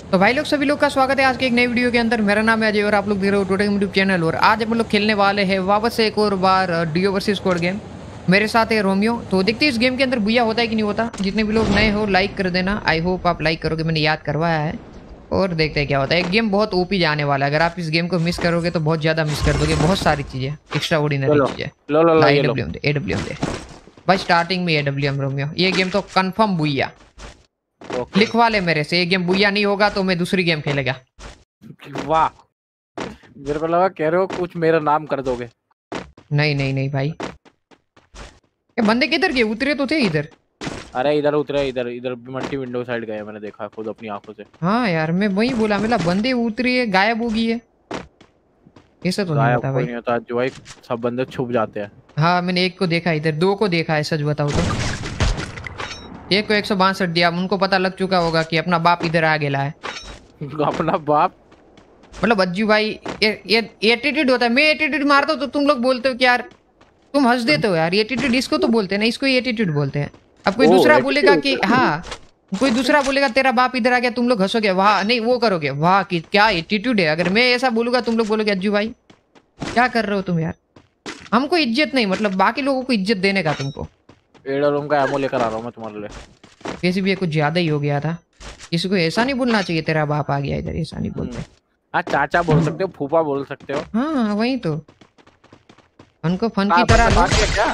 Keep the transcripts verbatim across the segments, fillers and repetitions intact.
तो भाई लोग सभी लोग का स्वागत है आज के एक नई वीडियो के अंदर। मेरा नाम है अजय और आप लोग देख रहे हो टोटल यूट्यूब चैनल। और आज हम लोग खेलने वाले हैं वापस से एक और बार डियो वर्सेस स्क्वाड गेम। मेरे साथ है रोमियो। तो देखते हैं इस गेम के अंदर बुया होता है कि नहीं होता। जितने भी लोग नए हो लाइक कर देना। आई होप आप लाइक करोगे, मैंने याद करवाया है। और देखते हैं क्या होता है। एक गेम बहुत ओपी जाने वाला है। अगर आप इस गेम को मिस करोगे तो बहुत ज़्यादा मिस कर दोगे। बहुत सारी चीज़ें, एक्स्ट्रा ऑर्डिनरी चीज़ें। ए डब्ल्यू एम दे, ए डब्ल्यू एम दे भाई। स्टार्टिंग में ए डब्ल्यू एम रोमियो। ये गेम तो कन्फर्म बुया। लिखवा ले मेरे से, ये गेम बुया नहीं होगा तो मैं दूसरी गेम खेलेगा। वाह, मेरे को लगा कह रहे हो कुछ मेरा नाम कर दोगे। नहीं नहीं नहीं भाई, ये बंदे किधर गए? उतरे तो थे इधर। अरे इधर उतरे, इधर इधर मल्टी विंडो साइड गए, मैंने देखा खुद अपनी आंखों से। हाँ यार, मैं वही बोला, मेरा बंदे उतरे है, गायब हो गई है। ऐसा तो नहीं होता भाई। नहीं होता जो भाई, सब बंदे छुप जाते हैं। हाँ मैंने एक को देखा इधर, दो को देखा है सच बताऊँ तो। एक को एक सौ बासठ दिया। उनको पता लग चुका होगा कि अपना बाप इधर आ गया है। अपना बाप मतलब अज्जू भाई, ये एटीट्यूड होता है। मैं एटीट्यूड मारता हूँ तो तुम लोग बोलते हो कि यार तुम हंस देते हो यार। एटीट्यूड इसको तो बोलते हैं ना, इसको एटीट्यूड बोलते हैं। अब कोई दूसरा बोलेगा कि हाँ, कोई दूसरा बोलेगा तेरा बाप इधर आ गया, तुम लोग हंसोगे, वाह नहीं वो करोगे, वाह कि क्या एटीट्यूड है। अगर मैं ऐसा बोलूंगा तुम लोग बोलोगे अज्जू भाई क्या कर रहे हो तुम यार। हमको इज्जत नहीं, मतलब बाकी लोगों को इज्जत देने का तुमको। एडोलम का एमो लेकर आ रहा हूं मैं तुम्हारे लिए। वैसे भी ये कुछ ज्यादा ही हो गया था। किसी को ऐसा नहीं बोलना चाहिए तेरा बाप आ गया इधर, ऐसा नहीं बोलते। हाँ चाचा बोल सकते हो, फूफा बोल सकते हो। हाँ वही तो, उनको फन की तरह लो।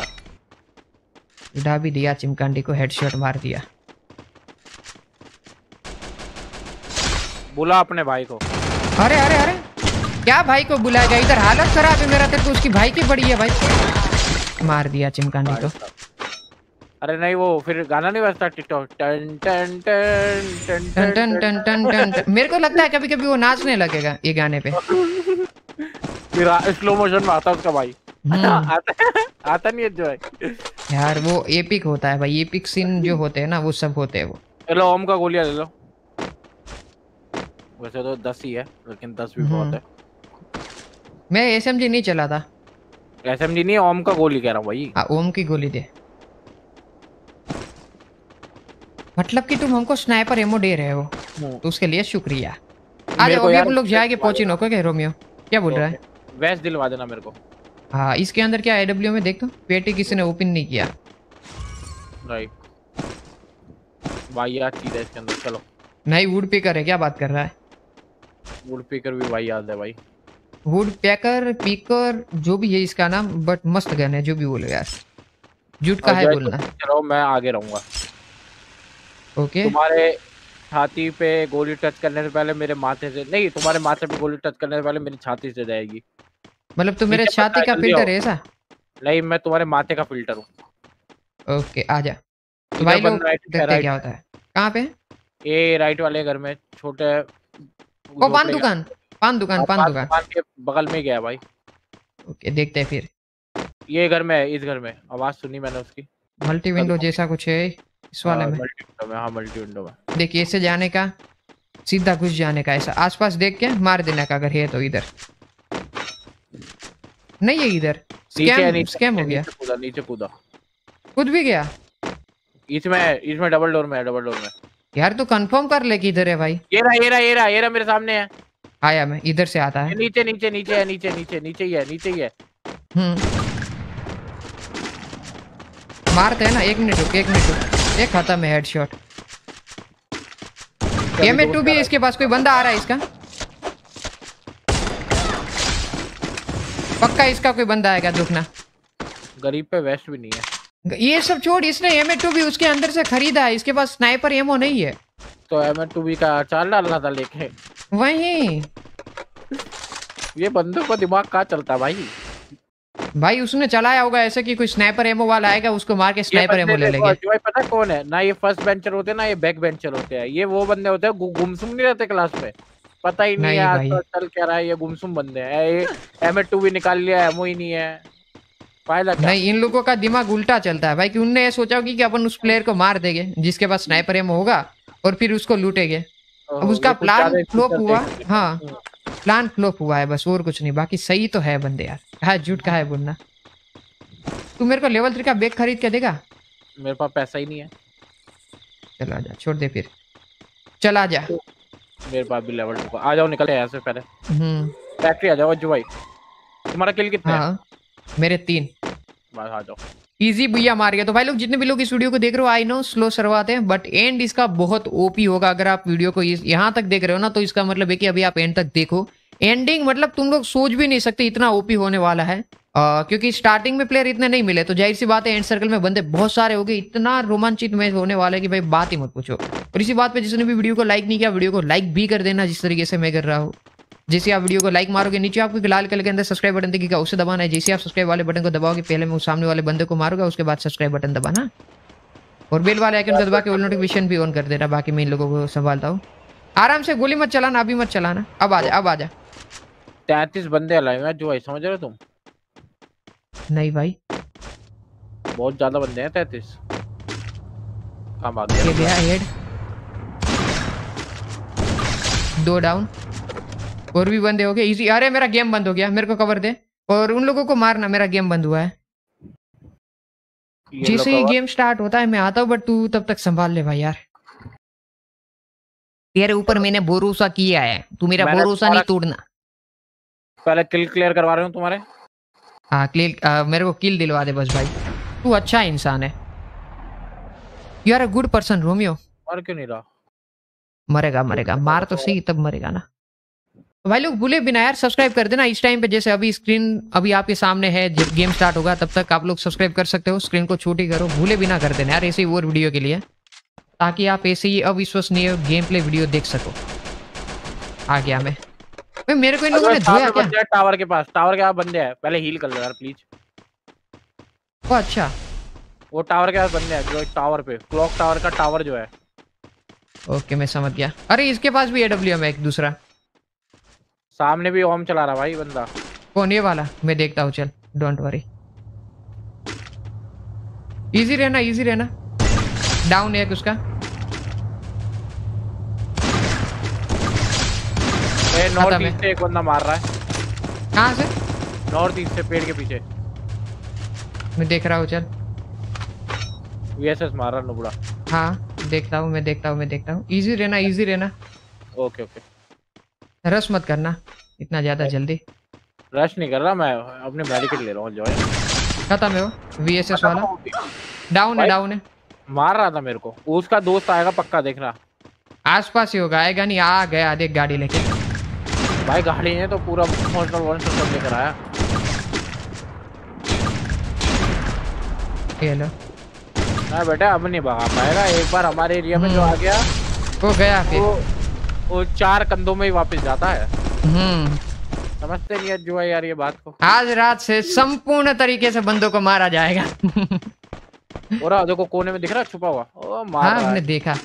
उड़ा भी दिया, चिमकांडी को हेडशॉट मार दिया। बुला अपने भाई को। अरे अरे अरे, क्या भाई को बुलाएगा? इधर हालत खराब है मेरा, तेरे को उसकी भाई की बड़ी है भाई। मार दिया चिमकांडी को। अरे नहीं, वो फिर गाना नहीं बजता टिकटॉक टन टन टन टन टन टन टन टन टन। मेरे को लगता है कभी कभी वो नाचने लगेगा ये गाने पे। फिर स्लो मोशन में आता उसका भाई। आता, आता नहीं है जो है यार, वो एपिक होता है भाई। एपिक सीन जो होते हैं ना वो सब होते हैं वो। लो ओम का गोलियां ले लो। वैसे तो दस ही है, लेकिन दस भी बहुत है। मैं एसएमजी नहीं चला था। एसएमजी नहीं, ओम का गोली कह रहा हूँ भाई। हाँ ओम की गोली दे। मतलब कि तुम हमको स्नाइपर एमो दे रहे हो तो उसके लिए शुक्रिया। आज अभी हम लोग जाएंगे पोचिनो को। क्या रोमियो क्या बोल रहा है? वैस दिलवा देना मेरे को। हाँ इसके अंदर क्या एडब्ल्यू में देख तो पेटी किसी ने ओपन नहीं किया। राइट भाई, यार चीज है इसके अंदर। चलो नहीं, वुड पिकर है, क्या बात कर रहा है? वुड पिकर भी भाई याद है भाई। वुड पैकर पिकर जो भी है इसका नाम, बट मस्त गन है जो भी बोले यार। झूठ का है बोलना। चलो मैं आगे रहूंगा। ओके। तुम्हारे छाती पे गोली टच करने से पहले मेरे माथे से नहीं, तुम्हारे माथे पे गोली टच करने से पहले मेरी छाती से जाएगी। मतलब तू मेरे छाती का फिल्टर है ऐसा? नहीं, मैं तुम्हारे माथे का फिल्टर हूँ। ओके आजा। तो भाई लोग देखते क्या होता है। कहाँ पे? ये राइट वाले घर में, छोटे ओ पान दुकान, पान दुकान, पान दुकान के बगल में गया भाई। ओके देखते हैं फिर। ये घर में, इस घर में आवाज सुनी मैंने उसकी। मल्टी विंडो जैसा कुछ है इस वाले में। मल्टी विंडो में, हाँ मल्टी विंडो में। देखिए ऐसे जाने का, सीधा घुस जाने का, ऐसा आसपास देख के मार देने का अगर है तो। इधर नहीं है, इधर स्कैम स्कैम हो गया। कूदा नीचे, कूदा कूद भी गया। इसमें इसमें डबल डोर में है, डबल डोर में। यार तू कंफर्म कर ले कि इधर है भाई। ये रहा ये रहा ये रहा ये रहा मेरे सामने है। आया मैं, इधर से आता है। नीचे नीचे नीचे है, नीचे नीचे नीचे ही है, नीचे ही है। हम्म मारते हैं ना। एक मिनट रुक, एक मिनट रुक। एक खत्म है हेडशॉट। एम ए टू भी है इसके पास। कोई बंदा आ रहा है इसका, पक्का इसका कोई बंदा आएगा दुखना। गरीब पे वेस्ट भी नहीं है। ये सब छोड़, इसने एम ए टू भी उसके अंदर से खरीदा है। इसके पास स्नाइपर एमो नहीं है। तो एम ए टू भी का चाल डालना था लेके। वही ये बंदों को दिमाग कहाँ चलता भाई। भाई उसने चलाया होगा ऐसे कि कोई स्नाइपर एमो वाला आएगा उसको मार के स्नाइपर एमो ले लेंगे। जो पता कौन है ना, ये फर्स्ट बेंचर होते हैं ना, ये बैक बेंचर होते हैं। ये वो बंदे होते हैं गुमसुम नहीं रहते क्लास में, पता ही नहीं, नहीं है आज तो चल क्या रहा है। ये गुमसुम बंदे हैं। ये एम ए टू भी निकाल लिया, एमओ ही नहीं है। फायदा नहीं, इन लोगों का दिमाग उल्टा चलता है भाई। कि उनने ये सोचा कि अपन उस प्लेयर को मार देंगे जिसके पास स्नाइपर एमो होगा और फिर उसको लूटेंगे। अब उसका प्लान फ्लॉप हुआ। हाँ प्लान फ्लॉप हुआ है बस, और कुछ नहीं। बाकी सही तो है बंदे यार। हाँ झूठ का है बोलना। तू मेरे को लेवल थ्री का बैग खरीद के देगा? मेरे पास पैसा ही नहीं है। चला जा, छोड़ दे फिर, चला जा। मेरे पास भी लेवल टू का। आ जाओ निकले यहाँ से पहले। हम्म फैक्ट्री आ जाओ अज्जू भाई। तुम्हारा किल कितना है? हाँ मेरे तीन। बस आ जाओ। इजी भैया मार गया। तो भाई लोग जितने भी लोग इस वीडियो को देख रहे हो, आई नो स्लो शुरुआत है बट एंड इसका बहुत ओपी होगा। अगर आप वीडियो को यहाँ तक देख रहे हो ना तो इसका मतलब है कि अभी आप एंड तक देखो। एंडिंग मतलब तुम लोग सोच भी नहीं सकते इतना ओपी होने वाला है। आ, क्योंकि स्टार्टिंग में प्लेयर इतने नहीं मिले तो जाहिर सी बात है एंड सर्कल में बंदे बहुत सारे हो गए। इतना रोमांचित मैच होने वाला है कि भाई बात ही मत पूछो। और इसी बात पे जिसने भी वीडियो को लाइक नहीं किया वीडियो को लाइक भी कर देना जिस तरीके से मैं कर रहा हूँ। जैसे आप वीडियो को लाइक मारोगे नीचे आपको एक लाल कलर के अंदर सब्सक्राइब बटन दिखेगा उसे दबाना है। जैसे आप सब्सक्राइब वाले बटन को दबाओगे पहले मैं सामने वाले बंदे को मारूंगा उसके बाद सब्सक्राइब बटन दबाना और बेल वाले आइकन को दबा के ऑल नोटिफिकेशन भी ऑन कर देना। बाकी मैं इन लोगों को संभालता हूँ। आराम से गोली मत चलाना अभी मत चलाना। अब आ जा अब आ जा। तैतीस बंदे अलाइव हैं जो भाई समझ रहे हो तुम? नहीं भाई बहुत ज्यादा बंदे हैं तैतीस। कहाँ भाग ये गया? गया हेड। दो डाउन और भी बंदे हो गए इजी। अरे मेरा गेम बंद हो गया मेरे को कवर दे और उन लोगों को मारना। मेरा गेम बंद हुआ है। ये जैसे ही लो गेम स्टार्ट होता है मैं आता हूँ बट तू तब तक संभाल ले भाई यार। तेरे ऊपर मैंने भरोसा किया है तू मेरा मैंने भरोसा नहीं तुम्हारा- तोड़ना। पहले किल क्लियर करवा रहे हूँ तुम्हारे। हाँ क्लियर मेरे को किल दिलवा दे बस भाई। तू अच्छा इंसान है। You are a good person Romeo. और क्यों नहीं रहा? मरेगा मरेगा मार तो सही तब मरेगा ना। तो भाई लोग भूले बिना यार सब्सक्राइब कर देना इस टाइम पे। जैसे अभी स्क्रीन अभी आपके सामने है जब गेम स्टार्ट होगा तब तक आप लोग सब्सक्राइब कर सकते हो। स्क्रीन को छोटी करो भूले बिना कर देना यार ऐसे ही और वीडियो के लिए ताकि आप ऐसे ही अविश्वसनीय गेम प्ले वीडियो देख सको। आ गया मैं। भाई मेरे को इन लोगों ने धोया क्या? टावर के पास टावर के पास बंदे हैं। पहले हील कर लो यार प्लीज। ओ अच्छा वो टावर के पास बंदे हैं जो टावर पे क्लॉक टावर का टावर जो है। ओके मैं समझ गया। अरे इसके पास भी एडब्ल्यूएम है एक दूसरा। सामने भी ओम चला रहा भाई बंदा। कौन ये वाला? मैं देखता हूँ चल डोंट वरी। इजी रहना इजी रहना। डाउन है उसका। नॉर्थ ईस्ट से एक बंदा मार रहा है। कहाँ से? नॉर्थ ईस्ट से पेड़ के पीछे। मैं देख रहा हूँ चल। वीएसएस मार रहा नुबड़ा। हाँ देखता हूँ मैं देखता हूँ मैं देखता हूँ। इजी रहना इजी रहना। ओके ओके रश मत करना इतना ज्यादा जल्दी। रश नहीं कर रहा मैं अपने मेडिकेट ले रहा हूँ। जो है खत्म है वो वीएसएस वाला। डाउन है डाउन है। मार रहा था मेरे को। उसका दोस्त आएगा पक्का देखना। आसपास ही होगा आएगा नहीं। आ गया देख गाड़ी लेके। भाई गाड़ी है तो पूरा मॉन्स्टर वॉन्स्टर सब लेकर आया। ये लो। ना बेटा अब नहीं भगा पाएगा। एक बार हमारे एरिया में जो आ गया वो गया फिर। वो, वो चार कंधों में ही वापस जाता है। हम्म समझते नहीं है जो है यार ये बात को। आज रात से संपूर्ण तरीके से बंदों को मारा जाएगा। और देखो कोने में दिख रहा है छुपा हुआ। ओ मार हाँ रहा हमने है। देखा।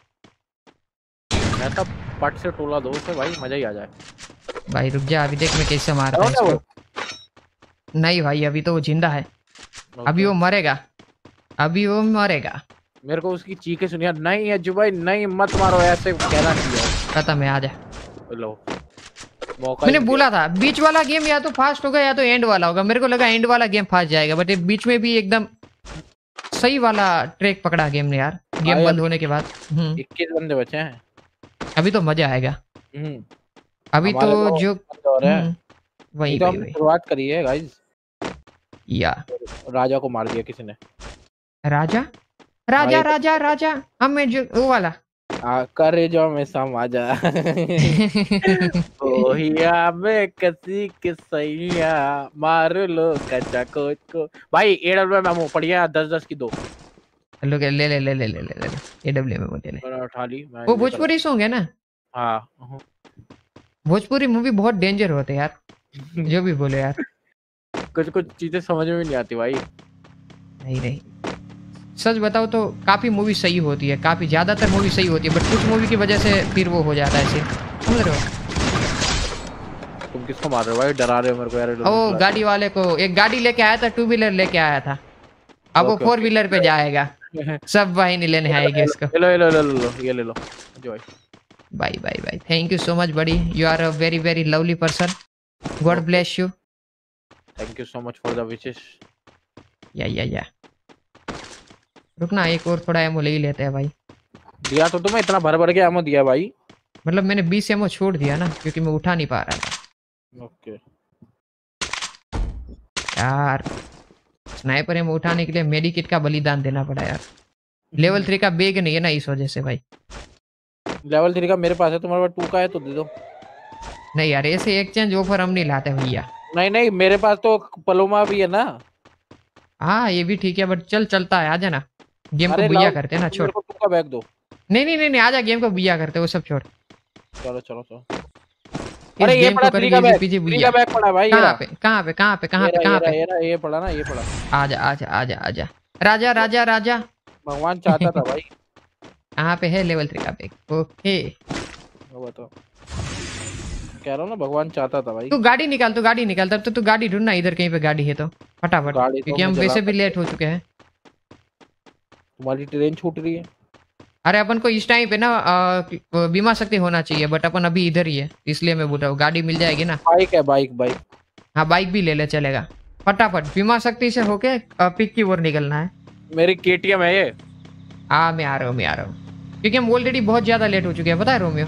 मैं तो पट से टोला दो उसे भाई मजा ही आ जाए। भाई रुक जा अभी देख मैं कैसे मारता हूँ इसको। नहीं भाई अभी तो वो जिंदा है। अभी वो मरेगा अभी वो मरेगा। मेरे को उसकी चीखें सुनिया। नहीं है जो भाई नहीं मत मारो ऐसे कहना चाहिए। खत्म है आ जा। लो मौका मैंने बोला था बीच वाला गेम या तो फास्ट होगा या तो एंड वाला होगा। मेरे को लगा एंड वाला गेम फास्ट जाएगा बट बीच में भी एकदम सही वाला ट्रैक पकड़ा गेम ने यार। गेम बंद होने के बाद। इक्कीस बंदे बचे हैं। अभी तो मजा आएगा। अभी तो जो वही तो हमने शुरुआत करी है गाइस। या राजा को मार दिया किसी ने। राजा राजा राजा राजा हमें जो वो वाला करे जो में समा जा। ओहिया में कसी के सैया मार लो कच्चा कोच को। भाई एडब्ल्यू में पड़ गया दस दस की दो। ले ले ले ले ले ले ले ले एडब्ल्यू में मुझे ले उठा ली। वो भोजपुरी सॉन्ग है ना? हाँ भोजपुरी मूवी बहुत डेंजर होते यार। जो भी बोले यार कुछ कुछ चीजें समझ में नहीं आती भाई। नहीं नहीं सच बताओ तो काफी मूवी सही होती है। काफी ज्यादातर मूवी सही होती है बट कुछ मूवी की वजह से फिर वो हो जाता है ऐसे। समझ रहे हो? तुम किसको मार रहे हो भाई? डरा रहे हो मेरे को यार। ओ गाड़ी वाले को। एक गाड़ी लेके आया था टू व्हीलर लेके आया था। अब वो फोर व्हीलर पे जाएगा। सब वाहिनी लेने आएगी इसको। ले लो ले लो ले लो ये ले लो जो भाई। Bye bye bye thank you so much बड़ी। You are a very very lovely person. God bless you. Thank you so much for the wishes. Yeah yeah या रुकना एक और थोड़ा एमो ले ही लेते हैं भाई। दिया तो तुम्हें इतना भर भर के एमो दिया भाई। मतलब मैंने बीस एमओ छोड़ दिया ना क्योंकि मैं उठा नहीं पा रहा था। ओके यार स्नाइपर एमओ उठाने के लिए मेडिकिट का बलिदान देना पड़ा यार। लेवल थ्री का बैग नहीं है ना इस वजह से भाई। लेवल थ्री का मेरे पास है, तुम्हारे पास टू का है तो दे दो। नहीं यार ऐसे एक्सचेंज ऑफर हम नहीं लाते भैया। नहीं नहीं मेरे पास तो पलोमा भी है ना। हाँ ये भी ठीक है बट चल चलता है, आजा ना गेम को अरे बुया लाओ, करते हैं ना, तुम छोड़। मेरे को टू का बैग दो। नहीं नहीं नहीं नहीं आजा गेम को बुया करते हैं, वो सब छोड़। चलो चलो चलो। इस अरे ये गेम पड़ा को थ्री करेंगे का easy bag, PG three booyah. का बैग पड़ा भाई। ये कहाँ रहा पे कहाँ पे कहाँ पे कहाँ ये पे रहा कहाँ ये रहा पे? ये रहा ये पड़ा ना, ये पड़ा। आजा आजा आजा आजा राजा राजा राजा। भगवान चाहता था भाई। कहाँ पे है लेवल थ्री का बैग? ओके वो बताओ, कह रहा हूँ ना भगवान चाहता था भाई। तू गाड़ी निकाल, तू गाड़ी निकाल, तब तो तू गाड़ी ढूंढना इधर कहीं पे गाड़ी है तो फटाफट, गाड़ी तो क्योंकि मैं हम वैसे भी चलाता लेट हो चुके हैं। तुम्हारी ट्रेन छूट रही है। अरे अपन को इस टाइम पे ना आ, बीमा शक्ति होना चाहिए बट अपन अभी इधर ही है, इसलिए मैं बोल रहा हूँ गाड़ी मिल जाएगी ना। बाइक है, बाइक बाइक। हाँ बाइक भी ले ले चलेगा। फटाफट बीमा शक्ति से होके पिक की ओर निकलना है। मेरी केटीएम है ये। हाँ मैं आ रहा हूँ मैं आ रहा हूँ क्योंकि हम ऑलरेडी बहुत ज्यादा लेट हो चुके हैं, पता है रोमियो।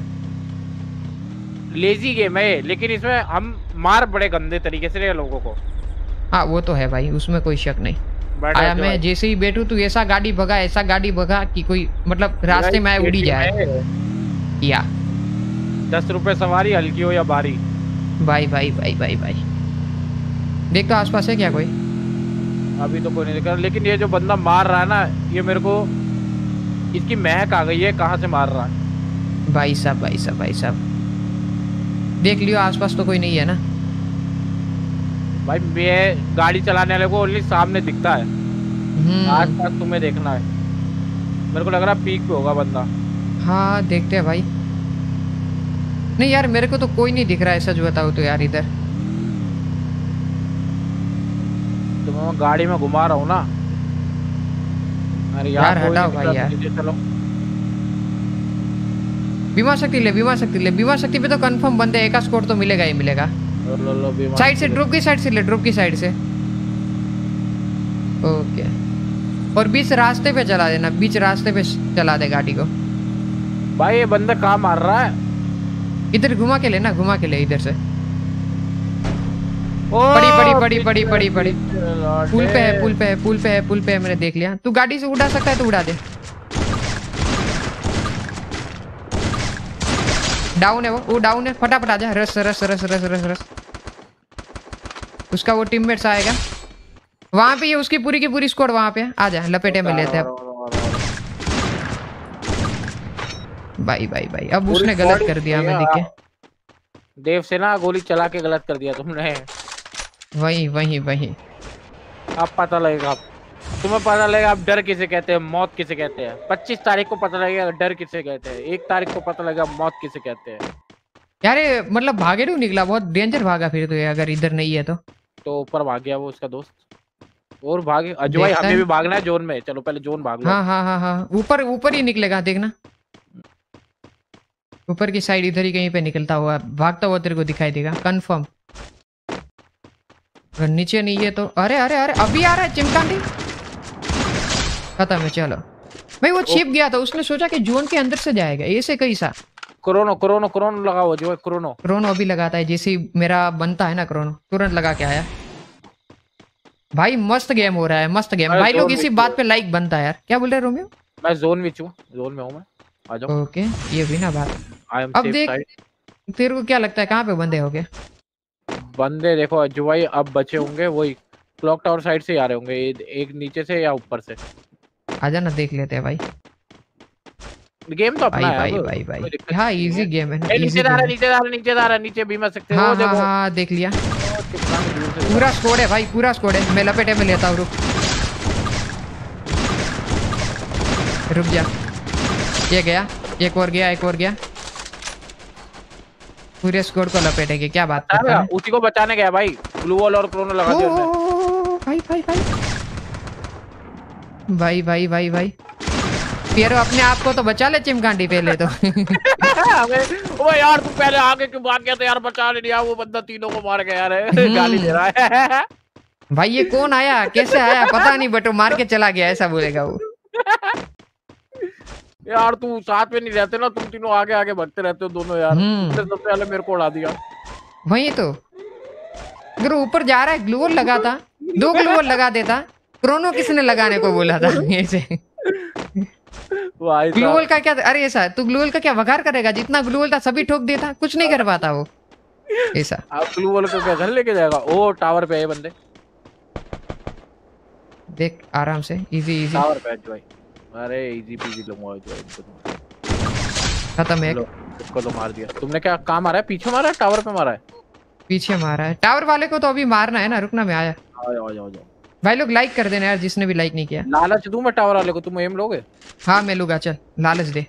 लेजी गेम है ये, लेकिन इसमें हम मार बड़े गंदे तरीके से रहे लोगों को। हाँ वो तो है भाई, उसमें कोई शक नहीं। आया मैं जैसे ही बैठू तू ऐसा गाड़ी भगा ऐसा गाड़ी भगा कि कोई मतलब रास्ते में आए उड़ी जाए। या दस रुपए सवारी, हल्की हो या भारी। भाई भाई भाई भाई भाई देख तो आसपास है क्या कोई? अभी तो कोई नहीं दिख रहा, लेकिन ये जो बंदा मार रहा है ना, ये मेरे को इसकी महक आ गई है, कहाँ से मार रहा है। भाई साहब भाई साहब भाई साहब देख लियो आसपास तो कोई नहीं है ना। भाई मैं गाड़ी चलाने वाले को ओनली सामने दिखता है, आस पास तुम्हें देखना है। मेरे को लग रहा है पीक पे होगा बंदा। हाँ देखते हैं भाई। नहीं यार मेरे को तो कोई नहीं दिख रहा है, सच बताओ तो यार इधर। तो मैं गाड़ी में घुमा रहा हूँ ना। अरे यार, यार हटाओ भाई यार। चलो बीमा शक्ति ले, बीमा शक्ति ले, बीमा शक्ति पे तो कंफर्म बंदे एक स्कोर तो मिलेगा ही मिलेगा। साइड से ड्रॉप की साइड से ले, ड्रॉप की साइड से। ओके और बीच रास्ते पे चला देना, बीच रास्ते पे चला दे गाड़ी को। भाई ये बंदा कहाँ मार रहा है? इधर घुमा के लेना, घुमा के ले इधर से। पड़ी पड़ी पड़ी पड़ी पड़ी पड़ी पुल पे है, पुल पे है, पुल पे है, पुल पे है, मैंने देख लिया। तू गाड़ी से उड़ा सकता है तो उड़ा दे। डाउन है वो वो डाउन है, फटाफट आ जा। रस रस रस रस रस रस उसका वो टीममेट्स आएगा वहां पे, ये उसकी पूरी की पूरी स्क्वाड वहां पे आ जा, लपेटे में लेते हैं भाई भाई भाई। अब उसने गलत कर दिया हमें देख के। देव से ना गोली चला के गलत कर दिया तुमने। वही वही वही अब पता लगेगा, तुम्हें पता लगेगा अब डर किसे कहते हैं, मौत किसे कहते हैं। पच्चीस तारीख को पता लगेगा डर किसे कहते हैं, एक तारीख को पता लगेगा मौत किसे कहते हैं। यार ये मतलब भागे क्यों निकला? बहुत डेंजर भागा फिर तो ये, अगर इधर नहीं है तो। तो ऊपर भाग गया वो उसका दोस्त और भागे। अजय हमें भी भागना है जोन में, चलो पहले जोन भाग लो। हाँ हाँ हाँ हाँ ऊपर ऊपर ही निकलेगा देखना, ऊपर की साइड इधर ही कहीं पे निकलता हुआ भागता हुआ तेरे को दिखाई देगा कंफर्म। अगर नीचे नहीं है तो अरे अरे अरे अभी आ रहा है चिमकांडी। खत्म है चलो भाई। वो छिप गया था, उसने सोचा कि जोन के अंदर से जाएगा, ऐसे कैसा। क्रोनो क्रोनो क्रोनो लगा हुआ जो क्रोनो क्रोनो अभी लगाता है, जैसे ही मेरा बनता है ना क्रोनो तुरंत लगा के आया। भाई मस्त गेम हो रहा है, मस्त गेम भाई। लोग इसी बात पे लाइक बनता है यार। क्या बोल रहे हैं रोमियो? मैं जोन में हूँ, जोन में हूँ मैं, आ जाओ। ओके ये भी ना बात। अब देख तेरे को क्या लगता है कहाँ पे बंदे हो गए? बंदे देखो अज्जू भाई अब बचे होंगे वही क्लॉक टावर साइड से आ रहे होंगे, एक नीचे से या ऊपर से। आजा ना देख लेते हैं भाई। गेम तो अपना भाई, है भाई भाई भाई हाँ इजी गेम है ना। नीचे जा रहा है नीचे जा रहा है नीचे जा रहा है नीचे भी मत सकते हो। हाँ हाँ हाँ देख लिया, पूरा स्क्वाड है भाई, पूरा स्क्वाड है। मैं लपेटे में लेता हूँ, रुक रुक जा। ये गया, एक और गया, एक और गया। पूरे स्क्वाड को लपेटेंगे, क्या बात करता है? उसी को बचाने गया भाई, ब्लू वॉल और क्रोनो लगा दिया उसने। भाई भाई भाई भाई भाई भाई भाई पियरो अपने आप को तो बचा ले चिमकांडी पहले तो। ओ यार तू पहले आगे क्यों भाग गया था यार, बचा ले दिया। वो बंदा तीनों को मार गया यार, गाली दे रहा है। भाई ये कौन आया, कैसे आया पता नहीं, बट वो मार के चला गया, ऐसा बोलेगा वो। यार तू साथ में नहीं रहते ना, तुम तीनों आगे आगे भागते रहते हो दोनों यार। हम्म। तुमने सबसे पहले मेरे को उड़ा दिया। वही तो, अगर ऊपर जा रहा है ग्लूवॉल लगा था, दो ग्लूवॉल लगा देता। क्रोनो किसने लगाने को बोला था ऐसे? ग्लूवॉल का क्या? अरे ऐसा तू ग्लूवॉल का क्या वघार करेगा? जितना ग्लूवॉल था सभी ठोक देता, कुछ नहीं कर पाता वो ऐसा। आप ग्लूवॉल को क्या घर लेके जाएगा? ओ टावर पे है बंदे, देख आराम से, इजी इजी। टावर पे भाई। अरे इजी पीजी लूंगा जो इनको। खत्म है। इसको तो मार दिया तुमने। क्या कहाँ मारा है? पीछे मारा है, टावर पे मारा है? पीछे मारा है। टावर वाले को तो अभी मारना है ना, रुकना मैं आया। आ जाओ आ जाओ जाओ भाई लोग लाइक कर देना यार, जिसने भी लाइक नहीं किया। लालच दूं मैं टावर वाले को? तुम एम लोगे? हाँ मैं लूंगा, चल लालच दे।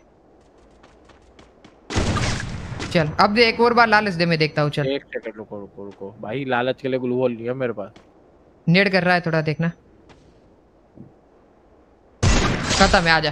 चल अब दे, एक और बार लालच दे, मैं देखता हूँ। चल एक सेकंड रुको रुको रुको भाई, लालच के लिए ग्लूवॉल नहीं है मेरे पास। नेड कर रहा है थोड़ा, देखना। खत्म है, आजा।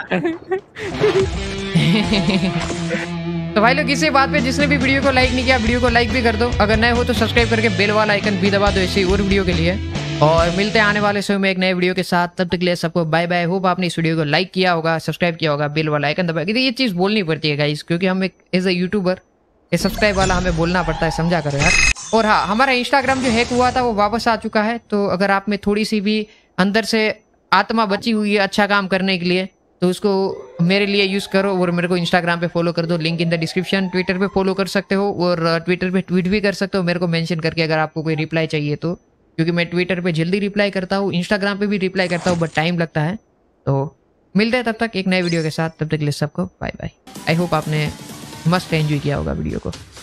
तो भाई लोग इसी बात पे जिसने भी वीडियो को लाइक नहीं किया, वीडियो को लाइक भी कर दो। अगर नए हो तो सब्सक्राइब करके बेल वाला आइकन भी दबा दो ऐसी और वीडियो के लिए। और मिलते हैं आने वाले समय में एक नए वीडियो के साथ। तब तक के लिए सबको बाय बाय। होप आपने इस वीडियो को लाइक किया होगा, सब्सक्राइब किया होगा, बेल वाला आइकन दबाया। ये चीज़ बोलनी पड़ती है गाइस, क्योंकि हम एक एज ए यूट्यूबर, ये सब्सक्राइब वाला हमें बोलना पड़ता है, समझा करो यार। और हाँ, हमारा इंस्टाग्राम जो हैक हुआ था वो वापस आ चुका है। तो अगर आप में थोड़ी सी भी अंदर से आत्मा बची हुई है अच्छा काम करने के लिए, तो उसको मेरे लिए यूज़ करो और मेरे को इंस्टाग्राम पे फॉलो कर दो, link in the description. Twitter पे फॉलो कर सकते हो और ट्विटर पे ट्वीट भी कर सकते हो मेरे को मेंशन करके, अगर आपको कोई रिप्लाई चाहिए तो। क्योंकि मैं ट्विटर पे जल्दी रिप्लाई करता हूँ, इंस्टाग्राम पे भी रिप्लाई करता हूँ, बट टाइम लगता है। तो मिलते हैं तब तक एक नए वीडियो के साथ। तब तक के लिए सबको बाय बाय। आई होप आपने मस्त एंजॉय किया होगा वीडियो को।